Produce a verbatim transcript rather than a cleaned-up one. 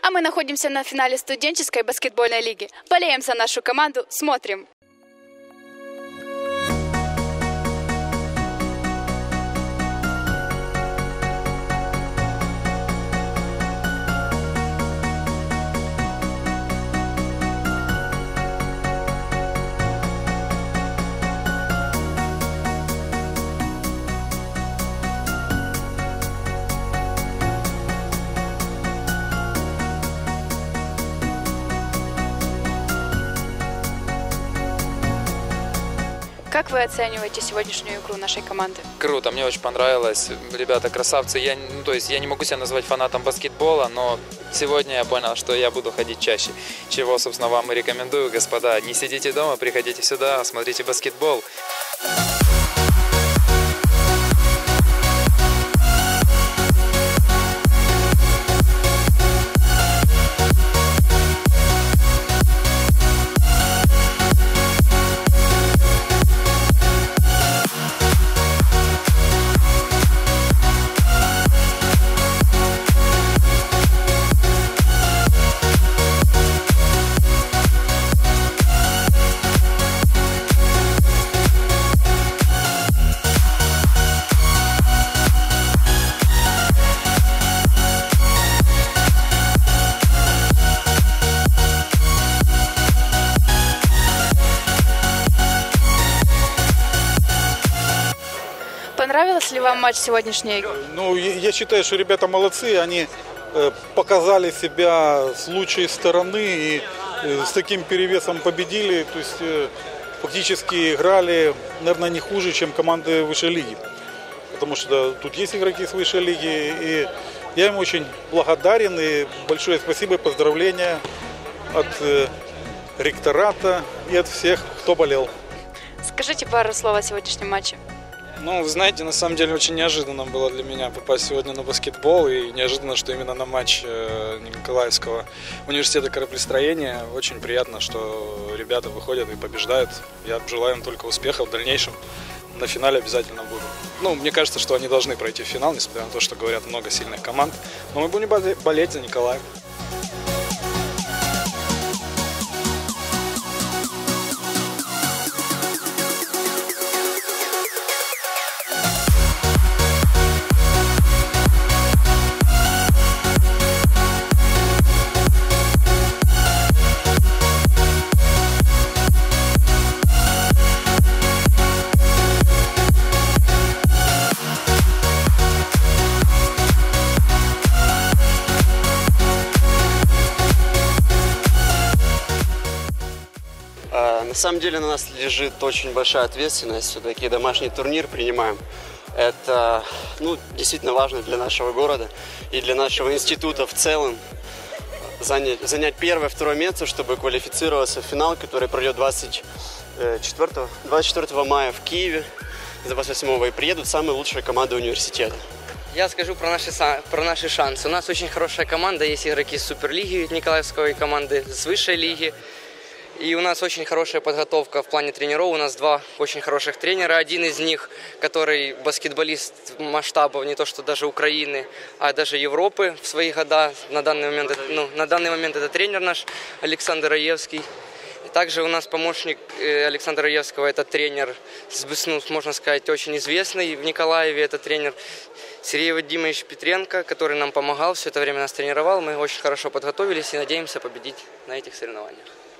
А мы находимся на финале студенческой баскетбольной лиги. Болеем за нашу команду, смотрим. Как вы оцениваете сегодняшнюю игру нашей команды? Круто, мне очень понравилось. Ребята красавцы. Я, ну, то есть я не могу себя назвать фанатом баскетбола, но сегодня я понял, что я буду ходить чаще. Чего, собственно, вам и рекомендую, господа. Не сидите дома, приходите сюда, смотрите баскетбол. Понравился ли вам матч сегодняшний? Ну, я считаю, что ребята молодцы, они показали себя с лучшей стороны и с таким перевесом победили. То есть фактически играли, наверное, не хуже, чем команды высшей лиги. Потому что тут есть игроки с высшей лиги, и я им очень благодарен. И большое спасибо и поздравления от ректората и от всех, кто болел. Скажите пару слов о сегодняшнем матче. Ну, вы знаете, на самом деле очень неожиданно было для меня попасть сегодня на баскетбол, и неожиданно, что именно на матч Николаевского университета кораблестроения. Очень приятно, что ребята выходят и побеждают. Я желаю им только успеха в дальнейшем. На финале обязательно буду. Ну, мне кажется, что они должны пройти в финал, несмотря на то, что говорят много сильных команд. Но мы будем болеть за Николаев. На самом деле на нас лежит очень большая ответственность, все-таки домашний турнир принимаем. Это ну, действительно важно для нашего города и для нашего института в целом. Занять, занять первое, второе место, чтобы квалифицироваться в финал, который пройдет двадцать четвёртого, двадцать четвёртого мая в Киеве, двадцать восьмого, и приедут самые лучшие команды университета. Я скажу про наши, про наши шансы. У нас очень хорошая команда, есть игроки с Суперлиги Николаевской команды, с высшей лиги. И у нас очень хорошая подготовка в плане тренеров. У нас два очень хороших тренера. Один из них, который баскетболист масштабов не то что даже Украины, а даже Европы в свои года. На данный момент, ну, на данный момент это тренер наш Александр Раевский. Также у нас помощник Александра Раевского, это тренер, ну, можно сказать, очень известный в Николаеве. Это тренер Сергей Вадимович Петренко, который нам помогал, все это время нас тренировал. Мы очень хорошо подготовились и надеемся победить на этих соревнованиях.